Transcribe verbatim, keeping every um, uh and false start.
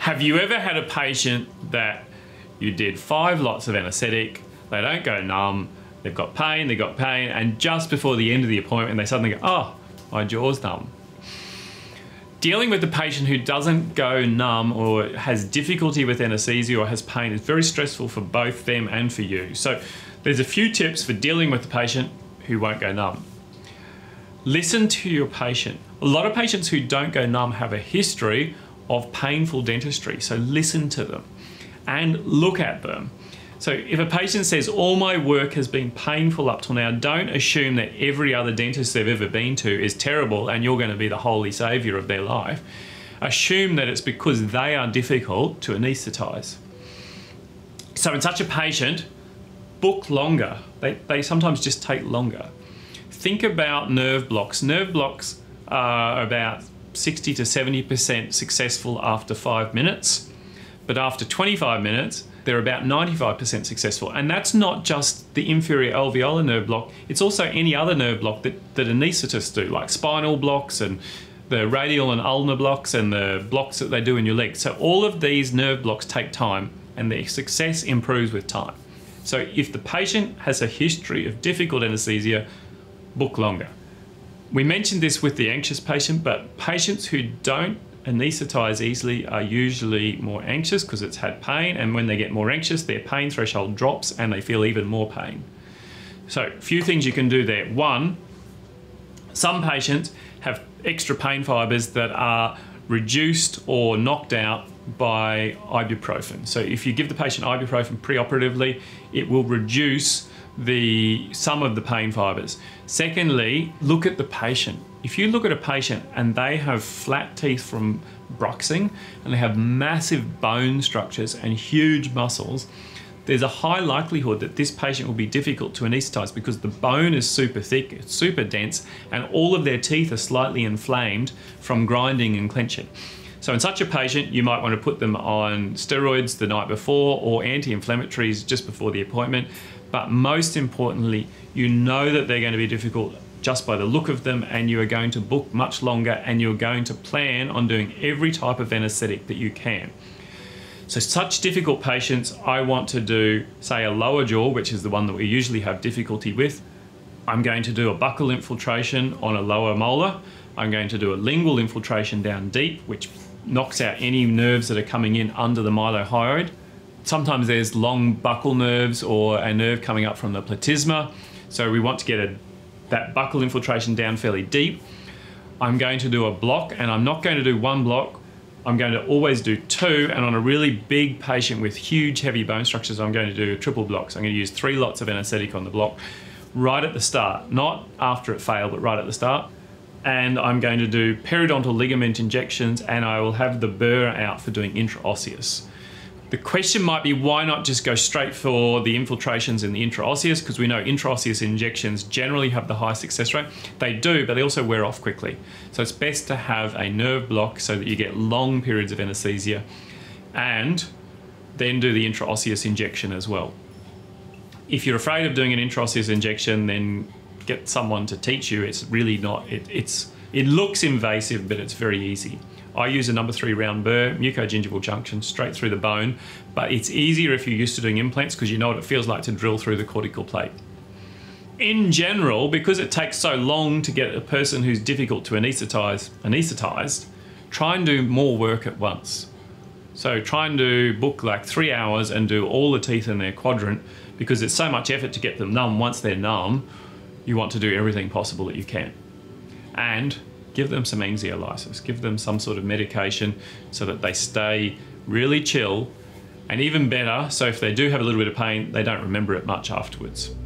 Have you ever had a patient that you did five lots of anaesthetic, they don't go numb, they've got pain, they've got pain, and just before the end of the appointment, they suddenly go, oh, my jaw's numb. Dealing with the patient who doesn't go numb or has difficulty with anaesthesia or has pain is very stressful for both them and for you. So there's a few tips for dealing with the patient who won't go numb. Listen to your patient. A lot of patients who don't go numb have a history of painful dentistry, so listen to them and look at them. So if a patient says, all my work has been painful up till now, don't assume that every other dentist they've ever been to is terrible and you're going to be the holy saviour of their life. Assume that it's because they are difficult to anaesthetise. So in such a patient, book longer. They, they sometimes just take longer. Think about nerve blocks. Nerve blocks are about sixty to seventy percent successful after five minutes, but after twenty-five minutes, they're about ninety-five percent successful. And that's not just the inferior alveolar nerve block, it's also any other nerve block that, that anaesthetists do, like spinal blocks and the radial and ulnar blocks and the blocks that they do in your leg. So all of these nerve blocks take time and their success improves with time. So if the patient has a history of difficult anaesthesia, book longer. We mentioned this with the anxious patient, but patients who don't anaesthetise easily are usually more anxious because it's had pain, and when they get more anxious, their pain threshold drops and they feel even more pain. So a few things you can do there. One, some patients have extra pain fibres that are reduced or knocked out by ibuprofen. So if you give the patient ibuprofen pre-operatively, it will reduce the some of the pain fibres. Secondly, look at the patient. If you look at a patient and they have flat teeth from bruxing and they have massive bone structures and huge muscles, there's a high likelihood that this patient will be difficult to anaesthetise because the bone is super thick, it's super dense, and all of their teeth are slightly inflamed from grinding and clenching. So in such a patient, you might want to put them on steroids the night before or anti-inflammatories just before the appointment. But most importantly, you know that they're going to be difficult just by the look of them, and you are going to book much longer, and you're going to plan on doing every type of anaesthetic that you can. So such difficult patients, I want to do, say, a lower jaw, which is the one that we usually have difficulty with. I'm going to do a buccal infiltration on a lower molar. I'm going to do a lingual infiltration down deep, which knocks out any nerves that are coming in under the mylohyoid. Sometimes there's long buccal nerves or a nerve coming up from the platysma. So we want to get a, that buccal infiltration down fairly deep. I'm going to do a block, and I'm not going to do one block. I'm going to always do two, and on a really big patient with huge heavy bone structures, I'm going to do a triple block. So I'm going to use three lots of anaesthetic on the block right at the start, not after it failed, but right at the start. And I'm going to do periodontal ligament injections, and I will have the burr out for doing intraosseous. The question might be, why not just go straight for the infiltrations in the intraosseous? Because we know intraosseous injections generally have the high success rate. They do, but they also wear off quickly. So it's best to have a nerve block so that you get long periods of anaesthesia, and then do the intraosseous injection as well. If you're afraid of doing an intraosseous injection, then get someone to teach you. It's really not, it, it's, it looks invasive, but it's very easy. I use a number three round burr, mucogingival junction, straight through the bone, but it's easier if you're used to doing implants because you know what it feels like to drill through the cortical plate. In general, because it takes so long to get a person who's difficult to anaesthetise anaesthetised, try and do more work at once. So try and do book like three hours and do all the teeth in their quadrant, because it's so much effort to get them numb. Once they're numb, you want to do everything possible that you can. And give them some anxiolysis, give them some sort of medication so that they stay really chill, and even better, so if they do have a little bit of pain, they don't remember it much afterwards.